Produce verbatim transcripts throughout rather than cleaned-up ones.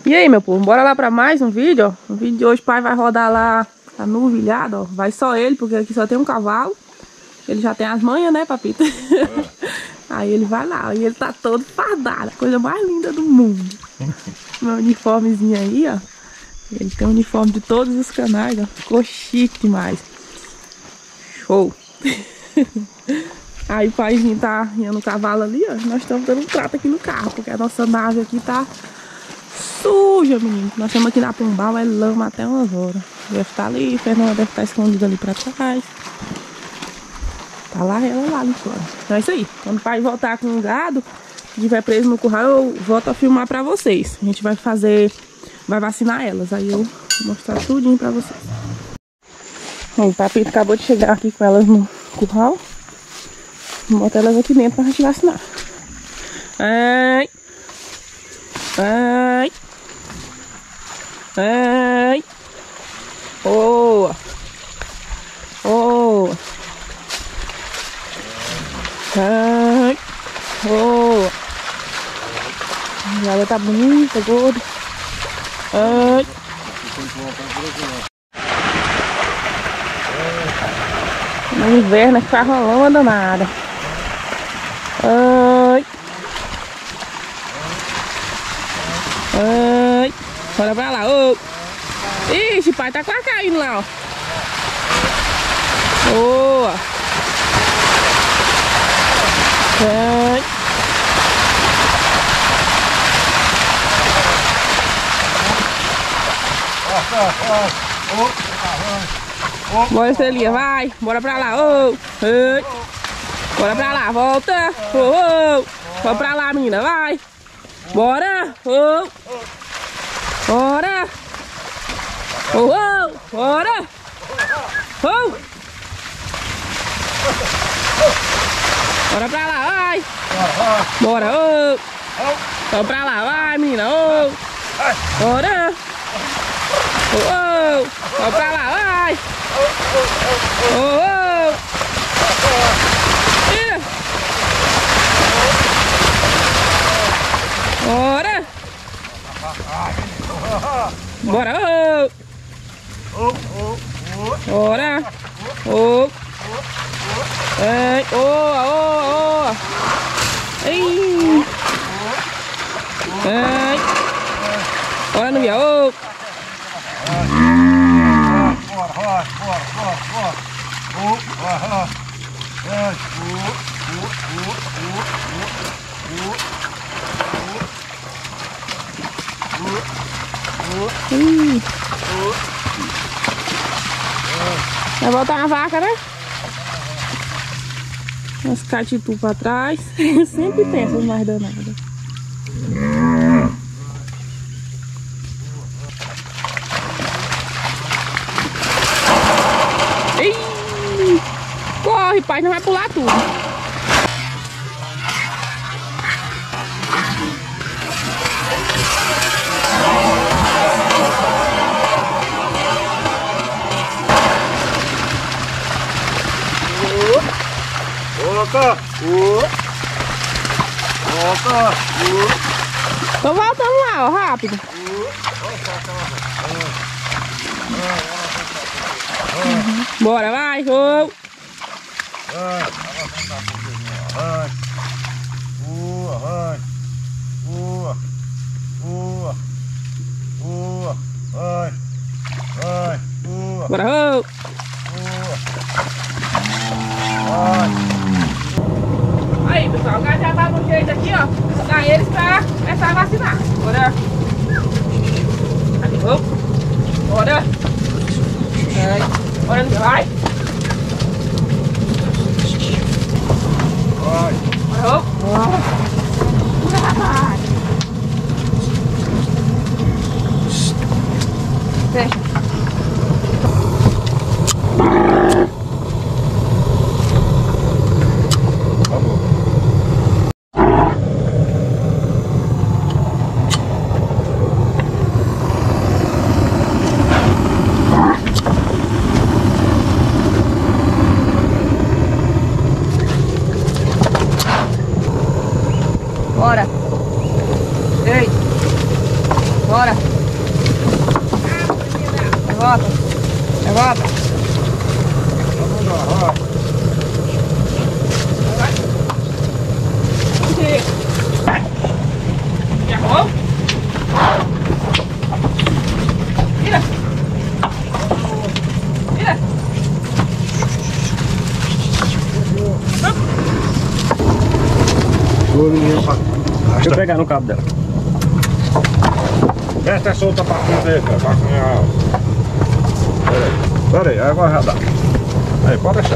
E aí, meu povo, bora lá pra mais um vídeo, ó. O vídeo de hoje o pai vai rodar lá a novilhada, ó. Vai só ele, porque aqui só tem um cavalo. Ele já tem as manhas, né, papito? É. Aí ele vai lá, e ele tá todo fardado, a coisa mais linda do mundo. Meu uniformezinho aí, ó. Ele tem um uniforme de todos os canais, ó. Ficou chique demais. Show! Aí o paizinho tá indo no cavalo ali, ó. Nós estamos dando um trato aqui no carro, porque a nossa nave aqui tá suja, menino. Nós estamos aqui na Pombal, é lama até umas horas. Deve estar ali, a Fernanda deve estar escondida ali pra trás. Tá lá, ela lá ali fora. Então é isso aí. Quando o pai voltar com o gado, estiver preso no curral, eu volto a filmar pra vocês. A gente vai fazer, vai vacinar elas. Aí eu vou mostrar tudinho pra vocês. Bom, o papito acabou de chegar aqui com elas no curral. Vou botar elas aqui dentro pra gente vacinar. Ai! Ai! Ai! Boa! Boa! Ai! Boa! Ela tá bonita, gorda. Ai! No inverno é que faz uma lama danada. Ai! Ai! Olha pra lá, ô! Ixi, pai tá quase caindo lá, ó. Boa! Ai! Bora, Estrelinha, vai! Bora pra lá, ô! Ai! Bora pra lá, volta! Ô, ô! Bora pra lá, menina, vai! Bora! Ô! Bora! Ô, ô! Bora! Ô! Bora pra lá, vai! Bora, ô! Bora pra lá, vai, menina, ô! Bora! Ô, ô! Bora pra lá, vai! Ô, ô! Ih! Bora! Bora, ô! Bora! Ô! Ei, ô, ô, ô! Ei! Ei! Bora no via, ô! Bora, bora, bora, bora, bora! Ô, bora! Ei! Ô, ô, ô, ô, ô, ô! Vai voltar a vaca, né? As catitu pra trás. Sempre tem essas mais danadas. Ei! Corre, pai, não vai pular tudo. Volta! Volta! Tô voltando lá, ó, rápido. Uhum. Bora, vai! Oh. Vai! Vai! Boa! Vai! Boa! Boa! Boa! Vai! Vai! Boa! Bora! Oh. Boa! Vai! Aí, pessoal, o gado já tá no jeito aqui, ó. Ensinar eles pra começar a vacinar. Bora! Aqui, vamos! Bora! Bora, vai! Vai! Bora! Bora! Fecha! Bora. Levanta. Levanta. Errou? Vira. Vira. Deixa eu pegar no cabo dela. Esta é solta pra frente aí, cara. Pra minha... Pera aí. Pera aí, agora já dá. Aí, pode deixar.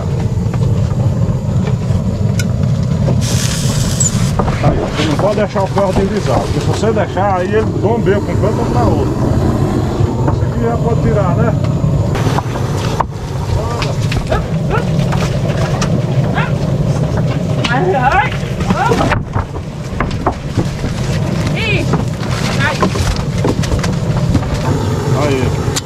Aí, você não pode deixar o ferro deslizar. Porque se você deixar, aí ele bombeia com um canto ou pra outro. Esse aqui já pode tirar, né? Ai, ai. Ih. Ai. Aí.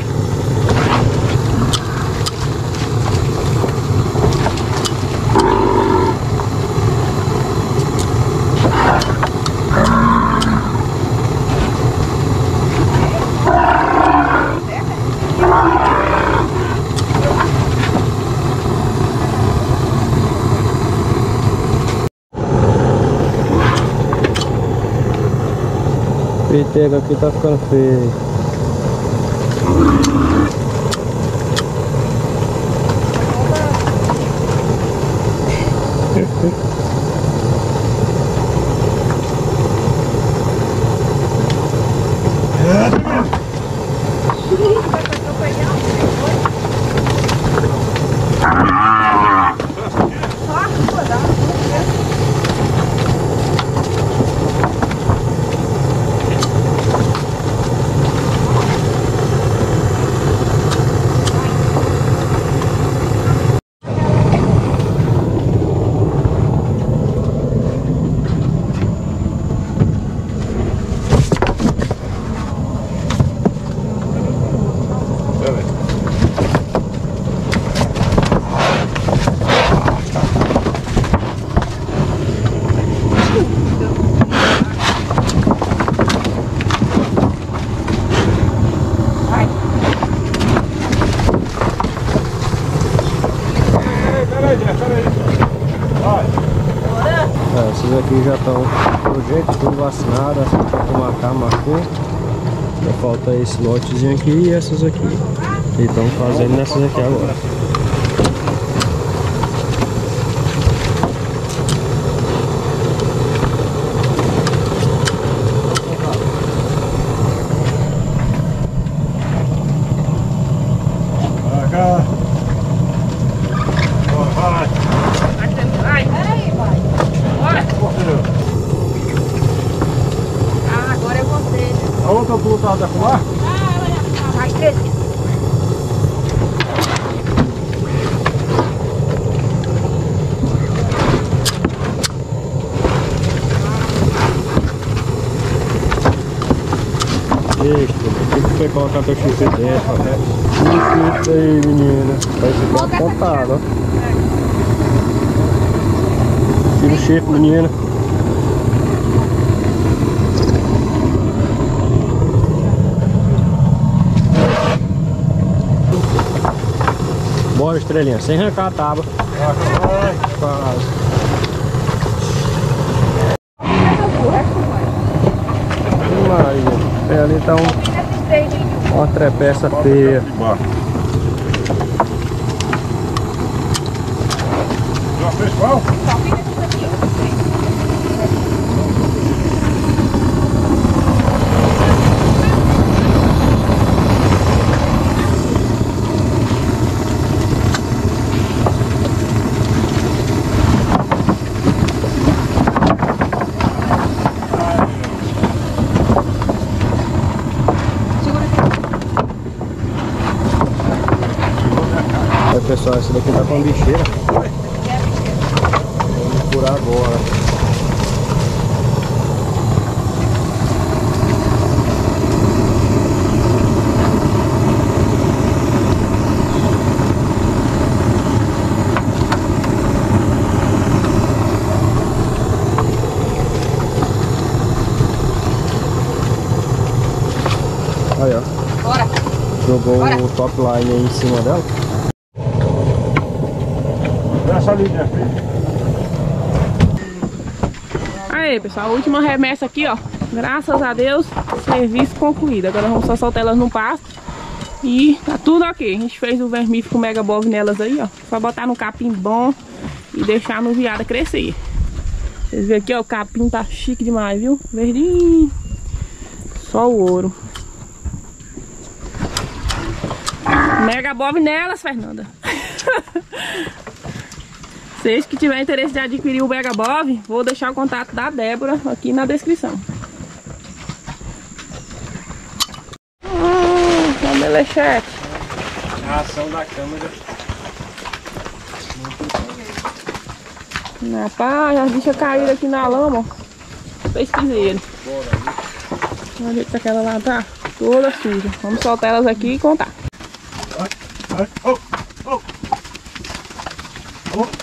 O peitego aqui tá ficando feio. É, esses aqui já estão do jeito, tudo vacinado, assim que marcar, marcou. Só falta esse lotezinho aqui e essas aqui. E estão fazendo nessas aqui agora. A outra do lado da colar? Ah, ela já tá. Vai crescer. Isso, tem que você colocar teu chifre dentro, né? Isso aí, menina. Vai ficar apontado, ó. Tira o chifre, menina. Bora, estrelinha, sem arrancar a tábua. Quase. Maria, é, ali tá um, uma trepeça feia. Já fez qual? Aí, pessoal, esse daqui tá com bicheira. Vamos curar agora. Aí, ó. Bora. Jogou Bora. o top line aí em cima dela. Essa ali, minha filha. Aí, pessoal, a última remessa aqui, ó. Graças a Deus, serviço concluído. Agora vamos só soltar elas no pasto. E tá tudo ok. A gente fez o vermífugo Mega Bov nelas aí, ó. Só botar no capim bom e deixar no viada crescer. Vocês veem aqui, ó, o capim tá chique demais, viu? Verdinho. Só o ouro. Mega Bov nelas, Fernanda. Vocês que tiverem interesse de adquirir o Mega Bov, vou deixar o contato da Débora aqui na descrição. Hum, é o melechete. A ação da câmera. Rapaz, as bichas caíram aqui na lama, ó. Pesquiseiro. Olha que aquela lá tá toda suja. Vamos soltar elas aqui e contar. Ai, ai, oh, oh. Oh.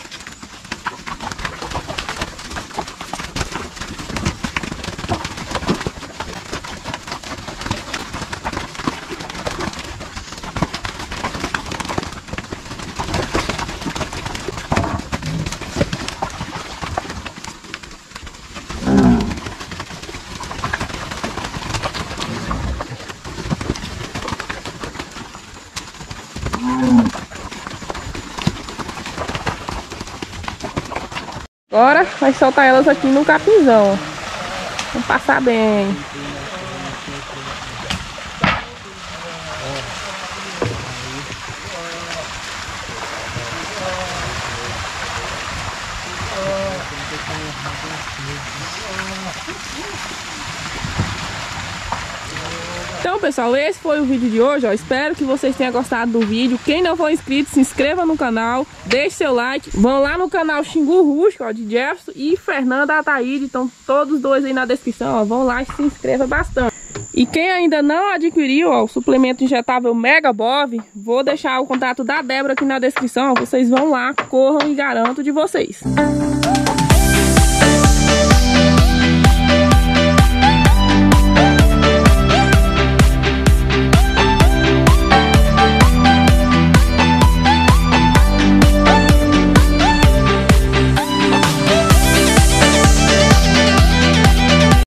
Agora vai soltar elas aqui no capinzão. Vamos passar bem. Então, pessoal, esse foi o vídeo de hoje, ó. Espero que vocês tenham gostado do vídeo. Quem não for inscrito, se inscreva no canal, deixe seu like. Vão lá no canal Xingu Rústico, ó, de Jefferson e Fernanda Ataíde. Estão todos dois aí na descrição, ó. Vão lá e se inscreva bastante. E quem ainda não adquiriu, ó, o suplemento injetável Mega Bov, vou deixar o contato da Débora aqui na descrição, ó. Vocês vão lá, corram e garanto de vocês.